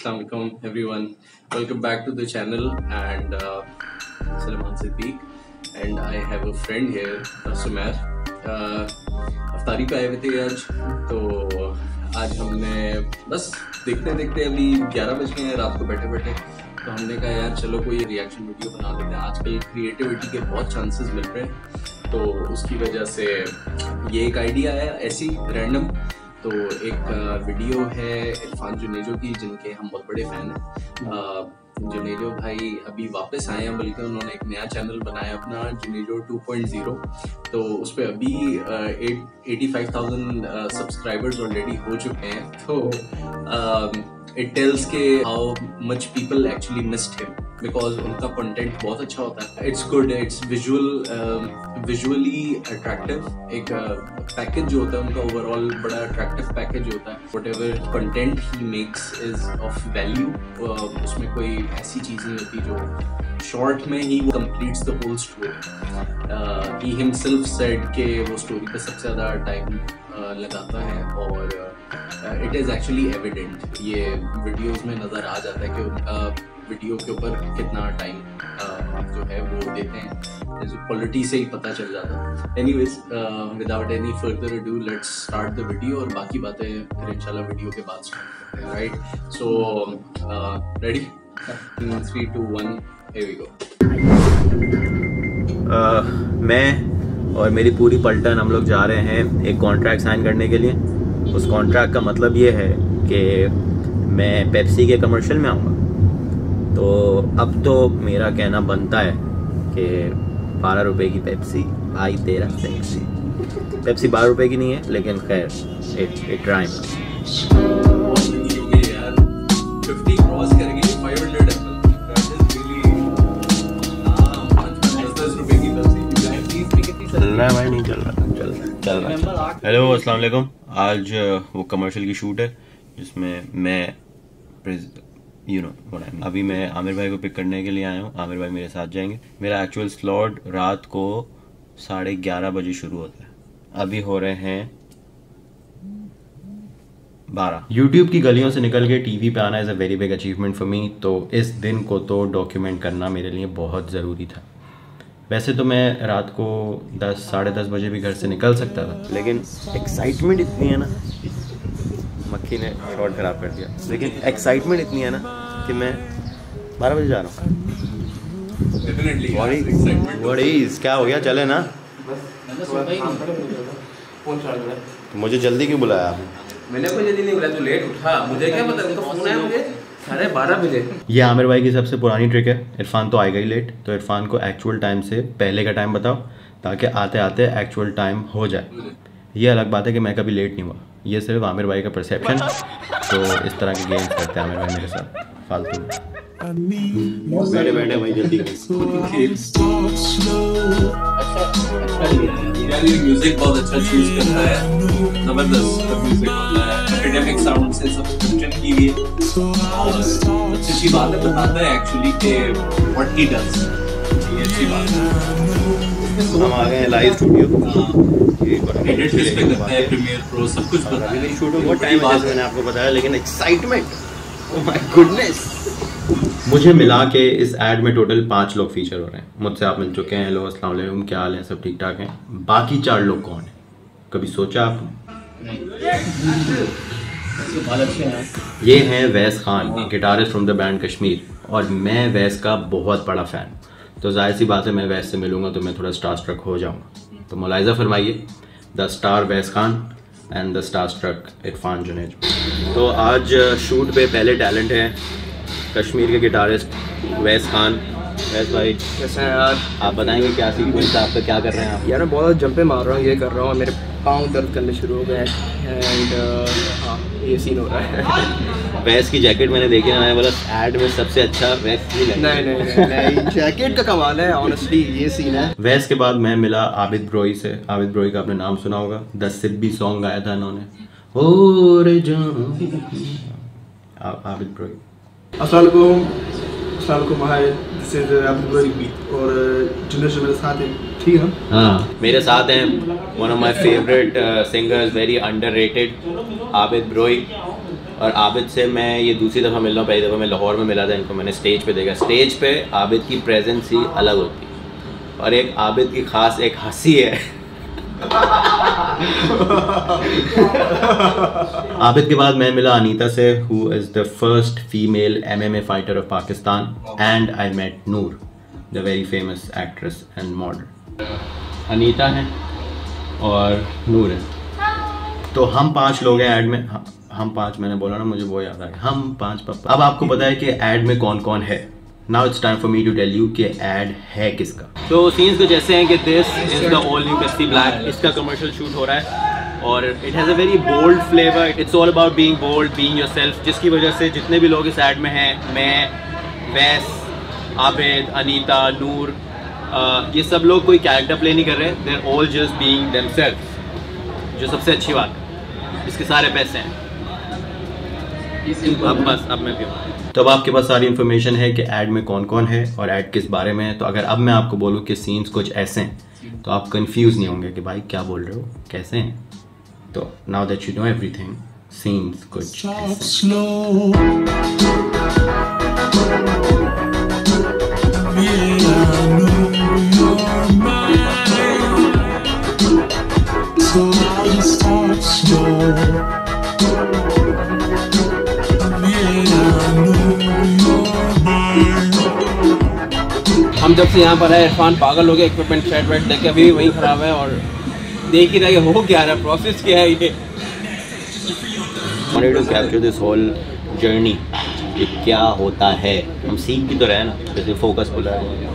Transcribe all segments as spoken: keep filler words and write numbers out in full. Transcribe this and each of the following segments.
Assalamualaikum everyone. Welcome back to the channel and uh, Salman Siddiq and I have a friend here, uh, Sumair. Uh, अफ्तारी पे आए हुए थे आज, तो आज हमने बस देखते देखते अभी ग्यारह बज गए हैं रात को बैठे बैठे, तो हमने कहा यार चलो कोई रिएक्शन वीडियो बना लेते हैं। आजकल क्रिएटिविटी के बहुत चांसेस मिल रहे हैं, तो उसकी वजह से ये एक आइडिया है ऐसी रैंडम। तो एक वीडियो है इरफान जुनेजो की, जिनके हम बहुत बड़े फ़ैन हैं। जुनेजो भाई अभी वापस आए हैं, बल्कि उन्होंने एक नया चैनल बनाया अपना जुनेजो टू पॉइंट ज़ीरो, तो उस पर अभी eighty five thousand subscribers already हो चुके हैं। तो इट टेल्स के how much people actually missed him, because उनका कंटेंट बहुत अच्छा होता है। It's good, it's visual visually attractive. एक पैकेज uh, जो होता है उनका ओवरऑल बड़ा अट्रैक्टिव पैकेज होता है। वट एवर कंटेंट ही मेक्स इज ऑफ वैल्यू। उसमें कोई ऐसी चीज़ नहीं होती जो शॉर्ट में ही वो completes the whole story. He himself said के वो स्टोरी पे सबसे ज़्यादा टाइम uh, लगाता है, और इट इज़ एक्चुअली एविडेंट। ये वीडियोज़ में नज़र आ जाता है कि उनका वीडियो के ऊपर कितना टाइम जो है वो देते हैं, क्वालिटी से ही पता चल जाता है। Anyways, without any further ado let's start the video, और बाकी बातें फिर इंशाल्लाह वीडियो के बाद स्टार्ट करते हैं। Right, so ready, three two one, here we go. मैं और मेरी पूरी पलटन हम लोग जा रहे हैं एक कॉन्ट्रैक्ट साइन करने के लिए। उस कॉन्ट्रैक्ट का मतलब ये है कि मैं पेप्सी के कमर्शियल में आऊँगा। तो अब तो मेरा कहना बनता है कि बारह रुपए की पेप्सी, भाई तेरा सेक्सी। पेप्सी बारह रुपए की नहीं है, लेकिन खैर इट इट राइम। चल रहा है भाई, नहीं चल रहा, चल चल रहा है। हेलो, अस्सलाम वालेकुम। आज वो कमर्शियल की शूट है जिसमें मैं you know what I mean. अभी मैं आमिर भाई को पिक करने के लिए आया हूँ, आमिर भाई मेरे साथ जाएंगे। मेरा एक्चुअल स्लॉट रात को साढ़े ग्यारह बजे शुरू होता है, अभी हो रहे हैं बारह। यूट्यूब की गलियों से निकल के टीवी पे आना is a very big achievement for me, तो इस दिन को तो डॉक्यूमेंट करना मेरे लिए बहुत ज़रूरी था। वैसे तो मैं रात को दस साढ़े दस बजे भी घर से निकल सकता था, लेकिन एक्साइटमेंट इतनी है ना, मक्खी ने शॉट खराब कर दिया, लेकिन एक्साइटमेंट इतनी है ना कि मैं बारह बजे जा रहा हूँ। क्या हो गया, चले ना। तो मुझे जल्दी क्यों बुलाया आपने? मैंने कोई जल्दी नहीं बुलाया, तू लेट उठा, मुझे क्या पता, उनका फोन आया मुझे साढ़े बारह बजे। ये आमिर भाई की सबसे पुरानी ट्रिक है। इरफान तो आएगा ही लेट, तो इरफान को एक्चुअल टाइम से पहले का टाइम बताओ, ताकि आते आते एक्चुअल टाइम हो जाए। ये अलग बात है कि मैं कभी लेट नहीं हुआ, ये सिर्फ आमिर भाई का परसेप्शन। तो इस तरह के गेम्स करते हैं आमिर भाई मेरे साथ फालतू। बैठे बैठे भाई जल्दी। यार ये म्यूजिक बहुत अच्छा चूज करता है, जबरदस्त म्यूजिक होता है, एकेडमिक साउंड से सब्सक्रिप्शन की लिए, और अच्छी बात है, बताता है एक्चुअली कि व्हाट ही डज। ये अच्छी बात है। हम आ गए हैं लाइव स्टूडियो, एडिट किस पे करता है, प्रीमियर प्रो सब कुछ पता है। मेरी शूटिंग बहुत टाइम है, मैंने आपको बताया, लेकिन एक्साइटमेंट, ओह माय गुडनेस। मुझे मिला के इस ऐड में टोटल पाँच लोग फीचर हो रहे हैं। मुझसे आप मिल चुके हैं, हेलो अस्सलाम वालेकुम, क्या हाल है, सब ठीक ठाक हैं। बाकी चार लोग कौन हैं, कभी सोचा आपने? ये हैं Wais Khan, guitarist from the band Kashmir, और मैं वैस का बहुत बड़ा फ़ैन। तो जाहिर सी बात है, मैं वैस से मिलूंगा तो मैं थोड़ा स्टार स्ट्रक हो जाऊंगा। तो मुलाहिज़ा फरमाइए, the star Wais Khan and the star struck Irfan Junejo. तो आज शूट पे पहले टैलेंट है कश्मीर के गिटारिस्ट वैस खान। वैस भाई कैसे हैं यार? आप बताएंगे क्या सीक्वेंस है आपका, क्या कर रहे हैं आप? यार मैं बहुत जंपे मार रहा हूँ, ये कर रहा हूँ, मेरे पाँव दर्द करने शुरू हो गए हैं, एंड हाँ ये सीन हो रहा है। वैस की जैकेट मैंने देखी ना, मैं बोला ऐड में सबसे अच्छा वैस ही लगा। नहीं नहीं नहीं, जैकेट का कमाल है ऑनेस्टली, ये सीन है। वैस के बाद मैं मिला आबिद ब्रोई से। आबिद ब्रोई का आपने नाम सुना होगा, द सिब्बी सॉन्ग गाया था इन्होंने, ओ रे जान। आबिद ब्रोई। अस्सलाम वालेकुम, अस्सलाम वालेकुम, hi, this is Abid Brohi, और जुनेजो मेरे साथ है, ठीक है? हाँ, मेरे साथ हैं one of my favourite singers, very underrated, Abid Brohi. और आबिद से मैं ये दूसरी दफ़ा मिल रहा हूँ। पहली दफ़ा मैं लाहौर में मिला था इनको, मैंने स्टेज पे देखा। स्टेज पे आबिद की प्रेजेंस ही अलग होती है और एक आबिद की ख़ास एक हंसी है। आबिद के बाद मैं मिला अनीता से, who is the first female M M A fighter of Pakistan, and I met Noor, the very famous actress and model. Anita है और नूर है, तो हम पांच लोग हैं ऐड में। हम पांच, मैंने बोला ना, मुझे वो याद आ गया, हम पांच पापा। अब आपको पता है कि ऐड में कौन कौन है। Now it's time for me to tell you कि ऐड है किसका। तो सीन्स कुछ ऐसे हैं कि this is the all new Pepsi Black, इसका कमर्शियल शूट हो रहा है और it has a very bold flavour. It's all about being bold, being yourself, जिसकी वजह से जितने भी लोग इस ऐड में हैं, मैं, वैस, आबिद, अनीता, नूर, uh, ये सब लोग कोई कैरेक्टर प्ले नहीं कर रहे, they are all just being themselves, जो सबसे अच्छी बात है। इसके सारे पैसे हैं। अब बस अब मैं भी हूँ। तो अब आपके पास सारी इन्फॉर्मेशन है कि ऐड में कौन कौन है और ऐड किस बारे में है। तो अगर अब मैं आपको बोलूँ कि सीन्स कुछ ऐसे हैं तो आप कंफ्यूज नहीं होंगे कि भाई क्या बोल रहे हो, कैसे हैं। तो now that you know everything, scenes कुछ ऐसे। हम जब से यहाँ पर है, इरफान पागल हो गया, इक्विपमेंट सेट वेट देख के अभी वही ख़राब है और देख ही रहा है हो क्या रहा है, प्रोसेस क्या है ये। wanted to capture this whole journey, कि क्या होता है। हम सीख भी तो रहे ना, जैसे फोकस बोला है।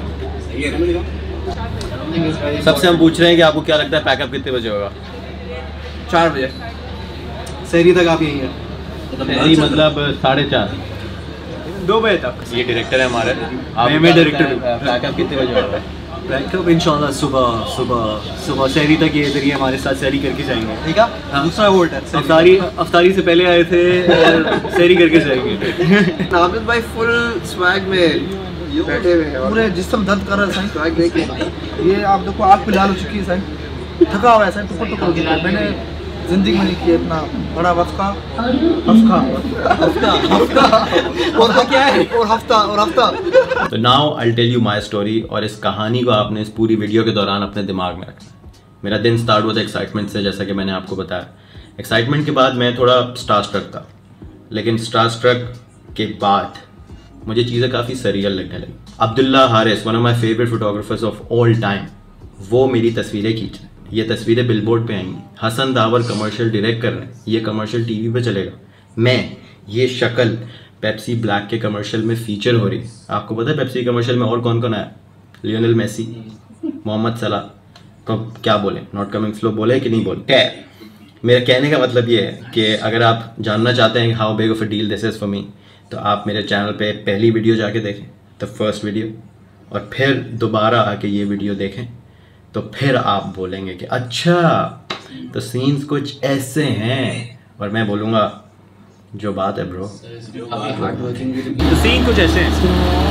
सबसे हम पूछ रहे हैं कि आपको क्या लगता है पैकअप कितने बजे होगा? चार बजे शहरी तक आप यहीं हैं? मतलब साढ़े चार दो बजे तक। ये डायरेक्टर है हमारे। मैं मैं डायरेक्टर हूँ। पैकअप कितने बजे होगा? बैकअप इंशाल्लाह सुबह सुबह सुबह शहरी तक ये इधर ही हमारे साथ शहरी करके जाएंगे। ठीक है, दूसरा वोट है। अफ्तारी अफ्तारी से पहले आए थे और शहरी करके जाएंगे। नाबिद भाई फुल स्वैग में बैठे हुए हैं, पूरे जिस्म दर्द कर रहा है साईं। स्वैग देखिए, ये आप देखो आग पे लाल हो चुकी है साईं, थका हुआ है साईं, टुकड़ टुकड़ हो चुका है। मैंने जिंदगी में नहीं किया इतना बड़ा वफ़का हफ्ता हफ्ता हफ्ता और क्या है और हफ्ता और हफ्ता। तो now I tell you my story, और इस कहानी को आपने इस पूरी वीडियो के दौरान अपने दिमाग में रखना है। मेरा दिन स्टार्ट हुआ था एक्साइटमेंट से, जैसा कि मैंने आपको बताया। एक्साइटमेंट के बाद मैं थोड़ा स्टार स्ट्रक था, लेकिन स्टार स्ट्रक के बाद मुझे चीज़ें काफ़ी सरियल लगने लगी। Abdullah Haris, one of my favourite photographers of all time, वो मेरी तस्वीरें खींच रहे हैं। ये तस्वीरें बिलबोर्ड पे आएंगी। हसन दावर कमर्शियल डायरेक्ट कर रहे हैं, ये कमर्शियल टीवी पे चलेगा। मैं ये शक्ल पेप्सी ब्लैक के कमर्शियल में फीचर हो रही है। आपको पता है पेप्सी कमर्शियल में और कौन कौन आया? लियोनेल मेसी, मोहम्मद सलाह। तो क्या बोले, नॉट कमिंग स्लो बोले कि नहीं बोले? क्या मेरा कहने का मतलब ये है कि अगर आप जानना चाहते हैं how big of a deal this is for me, तो आप मेरे चैनल पे पहली वीडियो जाके देखें, द फर्स्ट वीडियो, और फिर दोबारा आके ये वीडियो देखें, तो फिर आप बोलेंगे कि अच्छा तो सीन्स कुछ ऐसे हैं, और मैं बोलूँगा जो बात है ब्रो, तो सीन कुछ ऐसे हैं।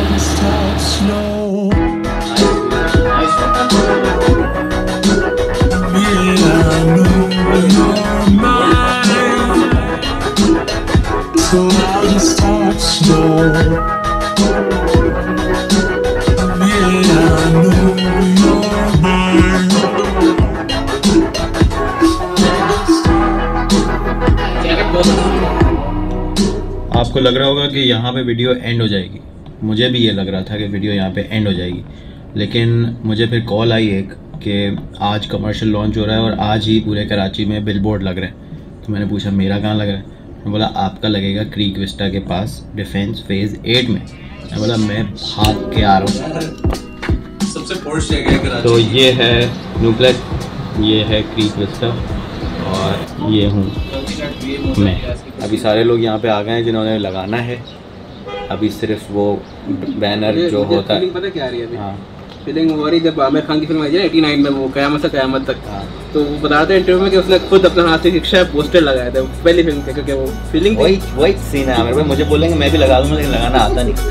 आपको लग रहा होगा कि यहाँ पे वीडियो एंड हो जाएगी, मुझे भी ये लग रहा था कि वीडियो यहाँ पे एंड हो जाएगी, लेकिन मुझे फिर कॉल आई एक कि आज कमर्शियल लॉन्च हो रहा है और आज ही पूरे कराची में बिलबोर्ड लग रहे हैं। तो मैंने पूछा मेरा कहाँ लग रहा है? मैं बोला आपका लगेगा क्रीक विस्टा के पास डिफेंस फेज़ एट में। मैं बोला मैं भाग के आ रहा हूँ। सबसे पोर्श जगह है कराची। तो ये है न्यूप्लेक्स, ये है क्रीक विस्टा, और ये हूँ मैं। अभी सारे लोग यहाँ पे आ गए हैं जिन्होंने लगाना है। अभी सिर्फ वो बैनर जो होता है, पता क्या आ रही है? हाँ फीलिंग हो रही जब आमिर खान की फिल्म आई है नवासी में, वो क़यामत से क़यामत तक, तो वो बता रहे थे इंटरव्यू में कि उसने खुद अपने हाथ से रिक्शा पोस्टर लगाया था पहली फिल्म के, क्योंकि वो फीलिंग वही वही सीन है आमिर भाई। मुझे बोलेंगे मैं भी लगा दूंगा, लेकिन लगाना आता नहीं।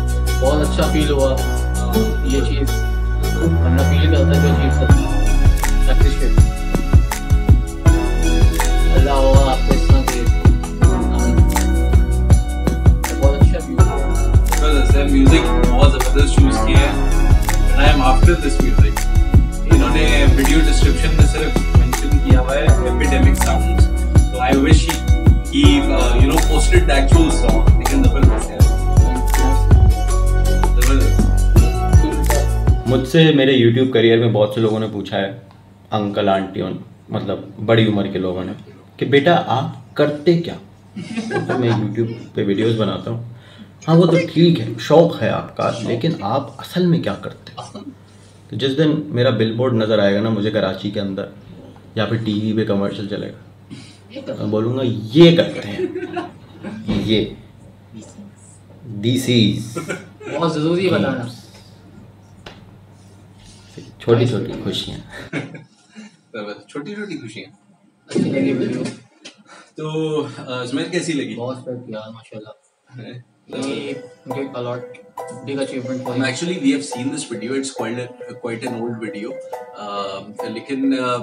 बहुत अच्छा फील हुआ ये चीज़, फील करता है जो चीज़ appreciate. अल्लाह हुआ आपको इतना दे बहुत अच्छा म्यूजिक म्यूजिक बहुत जबरदस्त चूज किया है and I am after this music. इन्होंने वीडियो डिस्क्रिप्शन में सिर्फ मेंशन किया हुआ है एपिडेमिक साउंड्स, तो I wish he uh, you know posted the actual song. लेकिन जबरदस्त है, जबरदस्त। मुझसे मेरे YouTube करियर में बहुत से लोगों ने पूछा है, अंकल आंटी मतलब बड़ी उम्र के लोगों ने, कि बेटा आप करते क्या? तो मैं YouTube पे वीडियोस बनाता हूँ। हाँ वो तो ठीक है, शौक है आपका, लेकिन आप असल में क्या करते हैं? तो जिस दिन मेरा बिलबोर्ड नज़र आएगा ना मुझे कराची के अंदर, या फिर टीवी पे कमर्शियल चलेगा, मैं बोलूँगा ये करते हैं, ये दिस बहुत ज़रूरी बताना। छोटी छोटी खुशियाँ, छोटी छोटी खुशियाँ। अच्छी लगी वीडियो, तो स्मेल कैसी लगी? बहुत स्पेक्ट यार माशाल्लाह। Great, a lot big achievement for you. Actually, we have seen this video. It's quite a, quite an old video. Uh, लेकिन uh,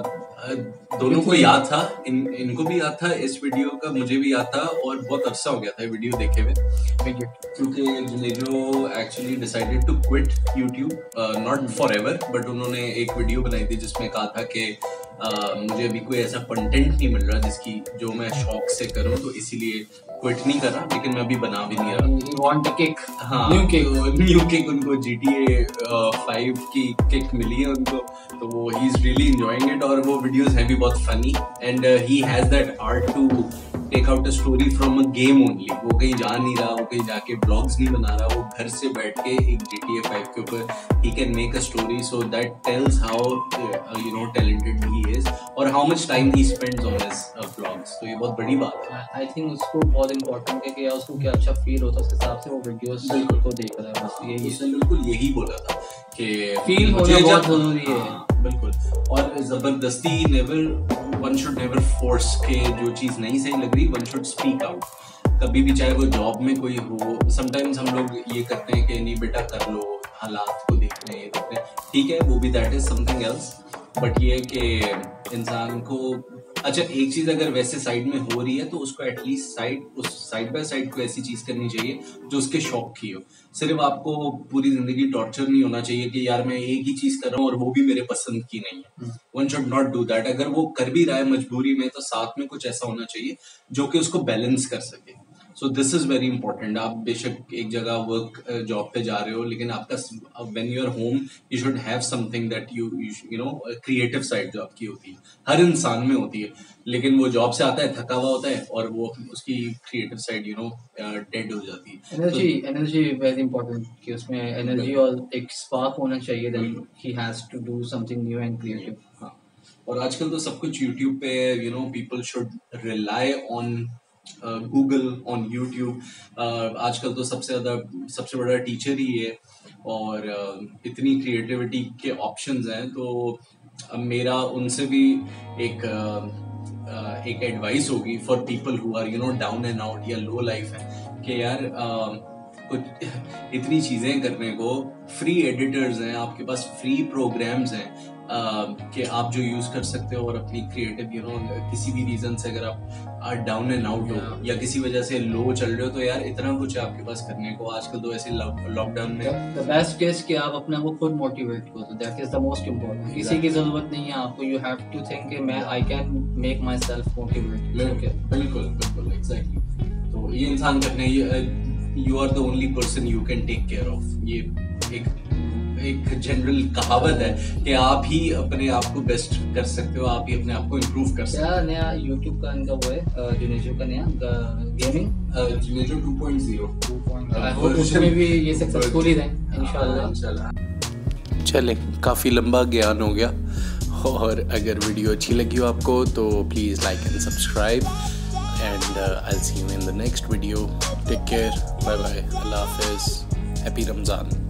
दोनों को याद था, इन इनको भी याद था इस वीडियो का, मुझे भी याद था, और बहुत अरसा हो गया था वीडियो देखे हुए, क्योंकि Junejo actually decided to quit YouTube, not forever, but उन्होंने एक वीडियो बनाई थी जिसमें कहा था कि Uh, मुझे अभी कोई ऐसा कंटेंट नहीं मिल रहा जिसकी जो मैं शौक से करूं, तो इसीलिए क्विट नहीं कर रहा, लेकिन मैं अभी बना भी नहीं रहा। You want a kick? हाँ, न्यू किक, न्यू किक उनको जी टी ए फाइव की किक मिली है उनको, तो वो he is really enjoying it, और वो वीडियोस हैं भी बहुत funny, and he has that art to take out a story from a game only. वो कहीं जा नहीं रहा, वो कहीं जाके ब्लॉग्स नहीं बना रहा, वो घर से बैठ के एक जी टी ए फाइव के ऊपर he can make a story, so that tells how you know talented he is और how much time he spends on his vlogs. तो ये बहुत बड़ी बात है। आई थिंक उसको बहुत इंपॉर्टेंट है कि उसको क्या अच्छा फील होता है, उस हिसाब से वो वीडियोस को देख रहा है, बस यही। उसने बिल्कुल यही बोला था कि फील होना बहुत जरूरी है। बिल्कुल, और जबरदस्ती never, one should never force के जो चीज़ नहीं सही लग रही, वन शुड स्पीक आउट कभी भी, चाहे वो जॉब में कोई हो। समटाइम्स हम लोग ये करते हैं कि नहीं बेटा कर लो, हालात को देख रहे हैं, देख रहे हैं, ठीक है, वो भी that is something else, but ये कि इंसान को, अच्छा एक चीज अगर वैसे साइड में हो रही है तो उसको एटलीस्ट साइड उस साइड बाय साइड को ऐसी चीज करनी चाहिए जो उसके शौक की हो। सिर्फ आपको पूरी जिंदगी टॉर्चर नहीं होना चाहिए कि यार मैं एक ही चीज कर रहा हूँ और वो भी मेरे पसंद की नहीं है। One should not do that. अगर वो कर भी रहा है मजबूरी में तो साथ में कुछ ऐसा होना चाहिए जो कि उसको बैलेंस कर सके। So this is very important. आप बेशक एक जगह वर्क जॉब पे जा रहे हो लेकिन आपका when you are home you should have something that you you know creative side जो आपकी होती है, हर इंसान में होती है, लेकिन वो जॉब से आता है थका हुआ होता है और वो उसकी creative side you know dead हो जाती है। एनर्जी एनर्जी वेरी इंपॉर्टेंट कि उसमें एनर्जी और एक स्पार्क होना चाहिए, then he has to do something new and creative. हाँ, और आजकल तो सब कुछ यूट्यूब पे, you know people should rely on Google, on YouTube. आजकल तो सबसे ज्यादा सबसे बड़ा टीचर ही है और uh, इतनी क्रिएटिविटी के ऑप्शंस हैं। तो uh, मेरा उनसे भी एक uh, uh, एक एडवाइस होगी for people who are you know down and out या लो लाइफ है कि यार uh, कुछ इतनी चीजें करने को, फ्री एडिटर्स हैं आपके पास, फ्री प्रोग्राम्स हैं uh, कि आप जो यूज कर सकते हो और अपनी क्रिएटिव यू नो किसी भी रीजन से अगर आप डाउन एंड आउट हो या किसी वजह से लो चल रहे हो तो यार इतना कुछ है आपके पास करने को। आजकल तो ऐसे लॉकडाउन में द बेस्ट इज कि आप अपने आप को खुद मोटिवेट करो, that is the most important. किसी की जरूरत नहीं है आपको, यू हैव टू थिंक कि मैं I can make myself motivated. बिल्कुल बिल्कुल एग्जैक्टली। तो ये इंसान करने, you are the only person you can take care of. ये एक एक जनरल कहावत है कि आप ही अपने आप को बेस्ट कर सकते हो, आप ही अपने आप को इम्प्रूव कर सकते हो। क्या नया यूट्यूब का इनका वो है जुनेजो का नया gaming Junejo two point zero. I hope उसमें भी ये सक्सेसफुल ही रहे इंशाल्लाह। चले, काफ़ी लंबा ज्ञान हो गया, और अगर वीडियो अच्छी लगी हो आपको तो please like and subscribe and uh, I'll see you in the next video. Take care. Bye bye. Allah Hafiz. Happy Ramzan.